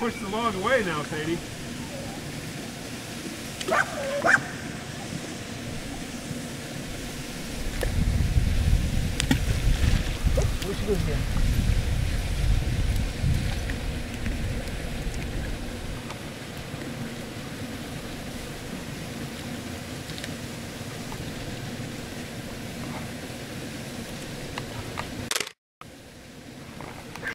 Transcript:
push the log away now, Sadie. We should go again.